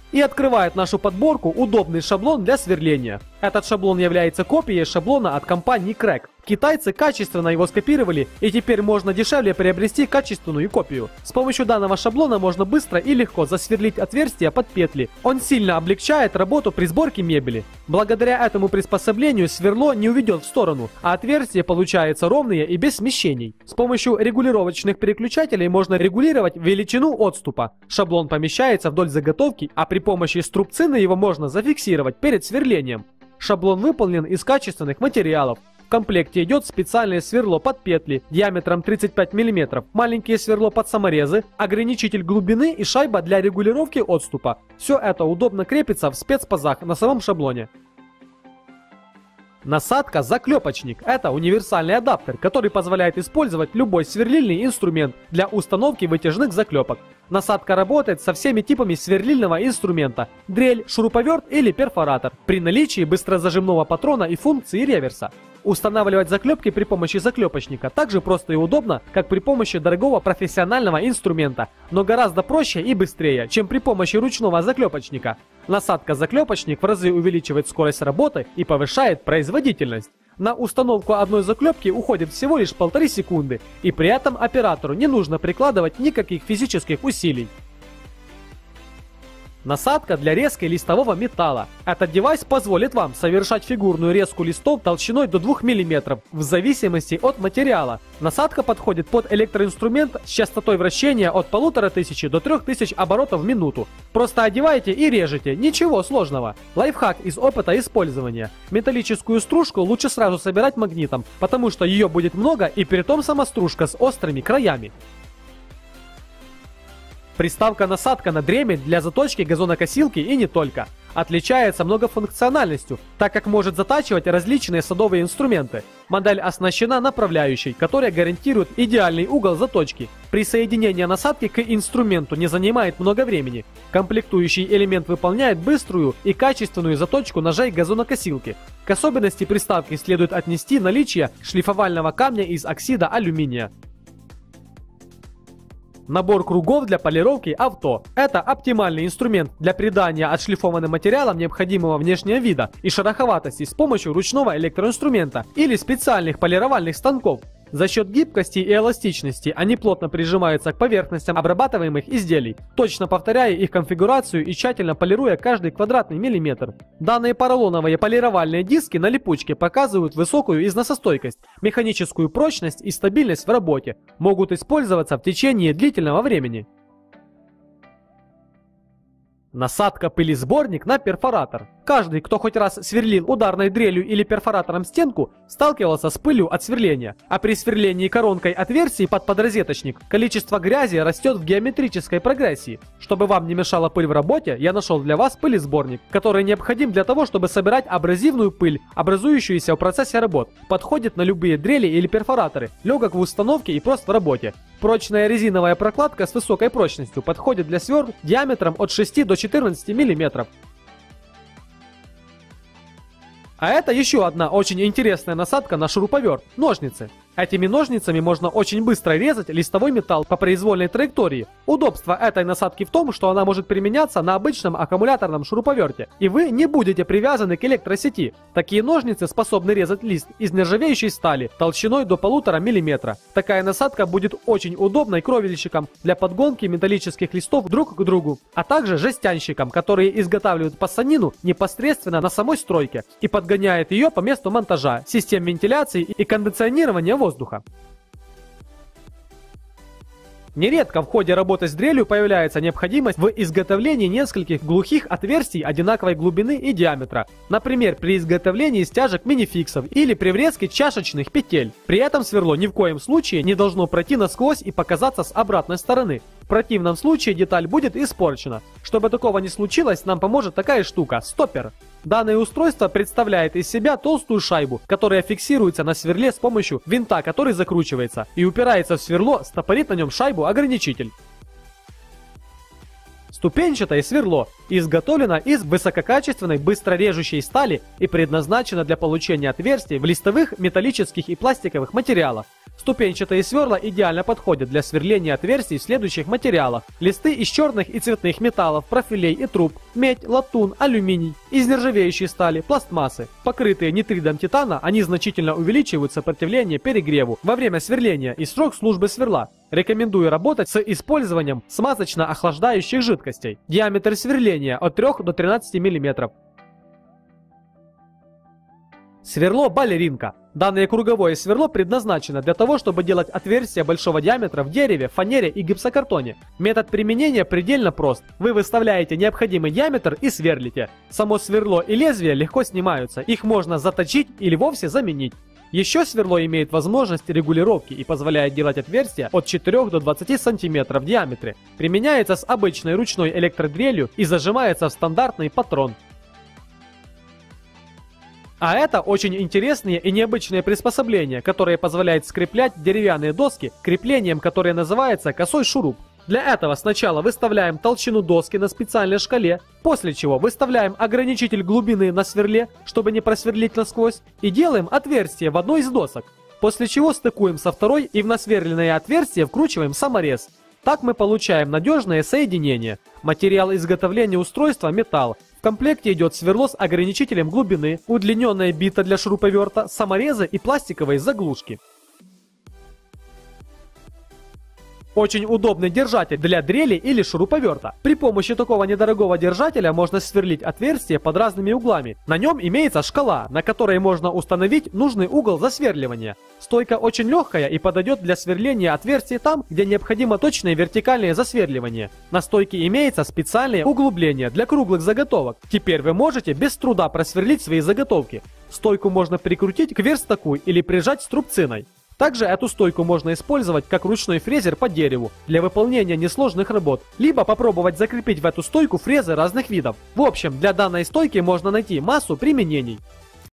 И открывает нашу подборку удобный шаблон для сверления. Этот шаблон является копией шаблона от компании Crack. Китайцы качественно его скопировали, и теперь можно дешевле приобрести качественную копию. С помощью данного шаблона можно быстро и легко засверлить отверстия под петли. Он сильно облегчает работу при сборке мебели. Благодаря этому приспособлению сверло не уведет в сторону, а отверстия получаются ровные и без смещений. С помощью регулировочных переключателей можно регулировать величину отступа. Шаблон помещается вдоль заготовки, а при помощи струбцины его можно зафиксировать перед сверлением. Шаблон выполнен из качественных материалов. В комплекте идет специальное сверло под петли диаметром 35 мм, маленькие сверло под саморезы, ограничитель глубины и шайба для регулировки отступа. Все это удобно крепится в спецпазах на самом шаблоне. Насадка-заклепочник – это универсальный адаптер, который позволяет использовать любой сверлильный инструмент для установки вытяжных заклепок. Насадка работает со всеми типами сверлильного инструмента – дрель, шуруповерт или перфоратор, при наличии быстрозажимного патрона и функции реверса. Устанавливать заклепки при помощи заклепочника так же просто и удобно, как при помощи дорогого профессионального инструмента, но гораздо проще и быстрее, чем при помощи ручного заклепочника. Насадка-заклепочник в разы увеличивает скорость работы и повышает производительность. На установку одной заклепки уходит всего лишь 1,5 секунды, и при этом оператору не нужно прикладывать никаких физических усилий. Насадка для резки листового металла. Этот девайс позволит вам совершать фигурную резку листов толщиной до 2 мм в зависимости от материала. Насадка подходит под электроинструмент с частотой вращения от 1500 до 3000 оборотов в минуту. Просто одеваете и режете, ничего сложного. Лайфхак из опыта использования. Металлическую стружку лучше сразу собирать магнитом, потому что ее будет много и при том сама стружка с острыми краями. Приставка-насадка на дремель для заточки газонокосилки и не только. Отличается многофункциональностью, так как может затачивать различные садовые инструменты. Модель оснащена направляющей, которая гарантирует идеальный угол заточки. Присоединение насадки к инструменту не занимает много времени. Комплектующий элемент выполняет быструю и качественную заточку ножей газонокосилки. К особенности приставки следует отнести наличие шлифовального камня из оксида алюминия. Набор кругов для полировки авто. Это оптимальный инструмент для придания отшлифованным материалам необходимого внешнего вида и шероховатости с помощью ручного электроинструмента или специальных полировальных станков. За счет гибкости и эластичности они плотно прижимаются к поверхностям обрабатываемых изделий, точно повторяя их конфигурацию и тщательно полируя каждый квадратный миллиметр. Данные поролоновые полировальные диски на липучке показывают высокую износостойкость, механическую прочность и стабильность в работе, могут использоваться в течение длительного времени. Насадка-пылесборник на перфоратор. Каждый, кто хоть раз сверлил ударной дрелью или перфоратором стенку, сталкивался с пылью от сверления. А при сверлении коронкой отверстий под подрозеточник количество грязи растет в геометрической прогрессии. Чтобы вам не мешала пыль в работе, я нашел для вас пылесборник, который необходим для того, чтобы собирать абразивную пыль, образующуюся в процессе работ. Подходит на любые дрели или перфораторы, легок в установке и прост в работе. Прочная резиновая прокладка с высокой прочностью подходит для сверл диаметром от 6 до 14 мм. А это еще одна очень интересная насадка на шуруповерт – ножницы. Этими ножницами можно очень быстро резать листовой металл по произвольной траектории. Удобство этой насадки в том, что она может применяться на обычном аккумуляторном шуруповерте, и вы не будете привязаны к электросети. Такие ножницы способны резать лист из нержавеющей стали толщиной до 1,5 мм. Такая насадка будет очень удобной кровельщикам для подгонки металлических листов друг к другу, а также жестянщикам, которые изготавливают пассанину непосредственно на самой стройке и подгоняют ее по месту монтажа, систем вентиляции и кондиционирования воздуха. Нередко в ходе работы с дрелью появляется необходимость в изготовлении нескольких глухих отверстий одинаковой глубины и диаметра. Например, при изготовлении стяжек минификсов или при врезке чашечных петель. При этом сверло ни в коем случае не должно пройти насквозь и показаться с обратной стороны. В противном случае деталь будет испорчена. Чтобы такого не случилось, нам поможет такая штука – стоппер. Данное устройство представляет из себя толстую шайбу, которая фиксируется на сверле с помощью винта, который закручивается и упирается в сверло, стопорит на нем шайбу ограничитель. Ступенчатое сверло изготовлено из высококачественной быстрорежущей стали и предназначено для получения отверстий в листовых, металлических и пластиковых материалах. Ступенчатые сверла идеально подходят для сверления отверстий в следующих материалах: листы из черных и цветных металлов, профилей и труб, медь, латунь, алюминий, из нержавеющей стали, пластмассы. Покрытые нитридом титана, они значительно увеличивают сопротивление перегреву во время сверления и срок службы сверла. Рекомендую работать с использованием смазочно-охлаждающих жидкостей. Диаметр сверления от 3 до 13 мм. Сверло балеринка. Данное круговое сверло предназначено для того, чтобы делать отверстия большого диаметра в дереве, фанере и гипсокартоне. Метод применения предельно прост. Вы выставляете необходимый диаметр и сверлите. Само сверло и лезвие легко снимаются, их можно заточить или вовсе заменить. Еще сверло имеет возможность регулировки и позволяет делать отверстия от 4 до 20 см в диаметре. Применяется с обычной ручной электродрелью и зажимается в стандартный патрон. А это очень интересные и необычные приспособления, которые позволяют скреплять деревянные доски креплением, которое называется косой шуруп. Для этого сначала выставляем толщину доски на специальной шкале, после чего выставляем ограничитель глубины на сверле, чтобы не просверлить насквозь, и делаем отверстие в одной из досок, после чего стыкуем со второй и в насверленное отверстие вкручиваем саморез. Так мы получаем надежное соединение. Материал изготовления устройства – металл. В комплекте идет сверло с ограничителем глубины, удлиненная бита для шуруповерта, саморезы и пластиковые заглушки. Очень удобный держатель для дрели или шуруповерта. При помощи такого недорогого держателя можно сверлить отверстия под разными углами. На нем имеется шкала, на которой можно установить нужный угол засверливания. Стойка очень легкая и подойдет для сверления отверстий там, где необходимо точное вертикальное засверливание. На стойке имеется специальное углубление для круглых заготовок. Теперь вы можете без труда просверлить свои заготовки. Стойку можно прикрутить к верстаку или прижать струбциной. Также эту стойку можно использовать как ручной фрезер по дереву для выполнения несложных работ, либо попробовать закрепить в эту стойку фрезы разных видов. В общем, для данной стойки можно найти массу применений.